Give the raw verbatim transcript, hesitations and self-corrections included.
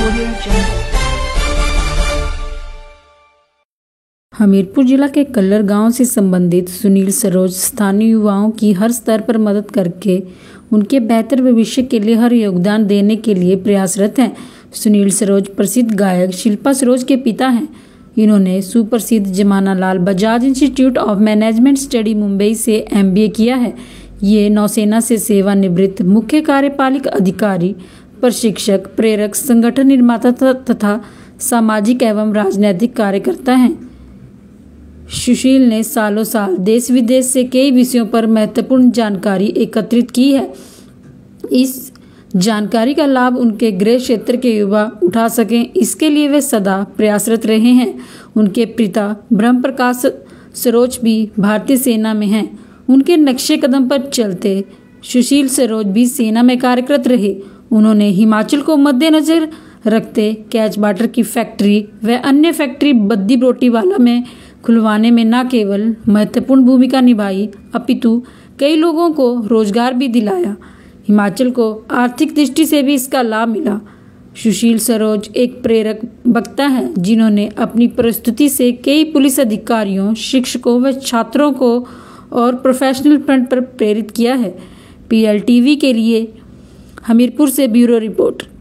हमीरपुर जिला के कल्लर गांव से संबंधित सुनील सरोज स्थानीय युवाओं की हर स्तर पर मदद करके उनके बेहतर भविष्य के लिए हर योगदान देने के लिए प्रयासरत हैं। सुनील सरोज प्रसिद्ध गायक शिल्पा सरोज के पिता हैं। इन्होंने सुप्रसिद्ध Jamna Lal Bajaj institute of management study Mumbai से एम बी ए किया है। ये नौसेना से सेवानिवृत्त मुख्य कार्यपालिक अधिकारी, प्रशिक्षक, प्रेरक, संगठन निर्माता तथा सामाजिक एवं राजनैतिक कार्यकर्ता हैं। सुशील ने सालों साल देश विदेश से कई विषयों पर महत्वपूर्ण जानकारी एकत्रित की है। इस जानकारी का लाभ उनके गृह क्षेत्र के युवा उठा सकें, इसके लिए वे सदा प्रयासरत रहे हैं। उनके पिता ब्रह्म प्रकाश सरोज भी भारतीय सेना में हैं। उनके नक्शे कदम पर चलते सुशील सरोज भी सेना में कार्यरत रहे। उन्होंने हिमाचल को मद्देनजर रखते कैच वाटर की फैक्ट्री व अन्य फैक्ट्री बद्दी बरोटीवाला में खुलवाने में न केवल महत्वपूर्ण भूमिका निभाई, अपितु कई लोगों को रोजगार भी दिलाया। हिमाचल को आर्थिक दृष्टि से भी इसका लाभ मिला। सुशील सरोज एक प्रेरक वक्ता हैं, जिन्होंने अपनी प्रस्तुति से कई पुलिस अधिकारियों, शिक्षकों व छात्रों को और प्रोफेशनल फ्रंट पर प्रेरित किया है। पी एल टी वी के लिए हमीरपुर से ब्यूरो रिपोर्ट।